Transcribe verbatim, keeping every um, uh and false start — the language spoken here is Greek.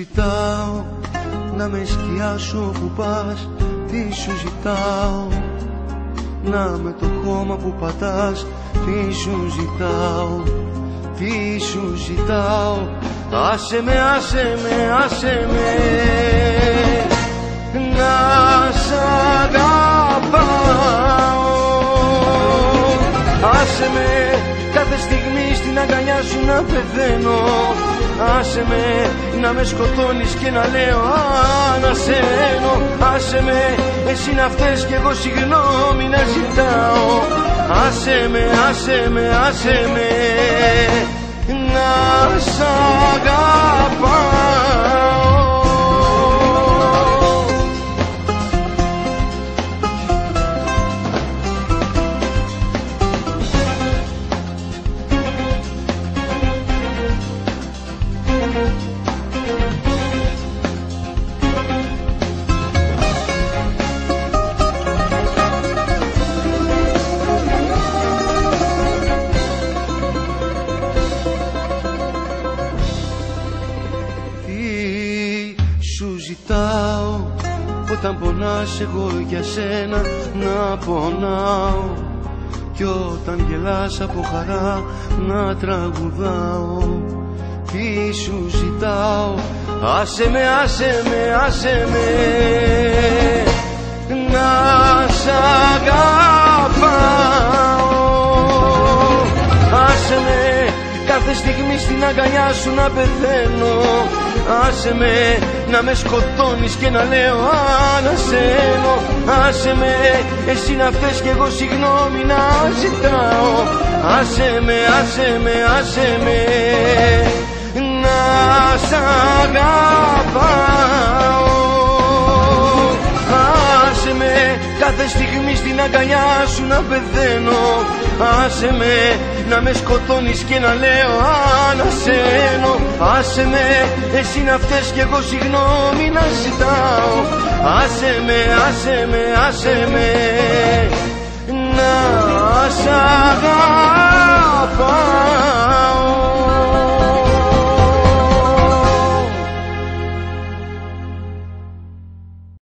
ζητάω να με σκιάσω όπου πας, τι σου ζητάω να με το χώμα που πατάς, τι σου ζητάω, τι σου ζητάω. Άσε με, άσε με, άσε με να σ' αγαπάω. Άσε με κάθε στιγμή στην αγκαλιά σου να πεθαίνω. Άσε με να με σκοτώνεις και να λέω ανασένω. Άσε με εσύ να φταίς κι εγώ συγγνώμη να ζητάω. Άσε με, άσε με, άσε με να σ' αγαπάω. Όταν πονάς εγώ για σένα να πονάω, κι όταν γελάς από χαρά να τραγουδάω. Τι σου ζητάω, άσε με, άσε με, άσε με να σ' αγαπάω. Άσε με κάθε στιγμή στην αγκαλιά σου να πεθαίνω. Άσε με να με σκοτώνεις και να λέω ανασένω. Άσε με εσύ να φταίς κι εγώ συγγνώμη να ζητάω. Άσε με, άσε με, άσε με να σ' αγαπάω. Άσε με κάθε στιγμή στην αγκαλιά σου να πεθαίνω. Άσε με να με σκοτώνεις και να λέω ανασένω. Άσε με εσύ να φταίς κι εγώ συγγνώμη να ζητάω. Άσε με, άσε με, άσε με να σ' αγαπάω.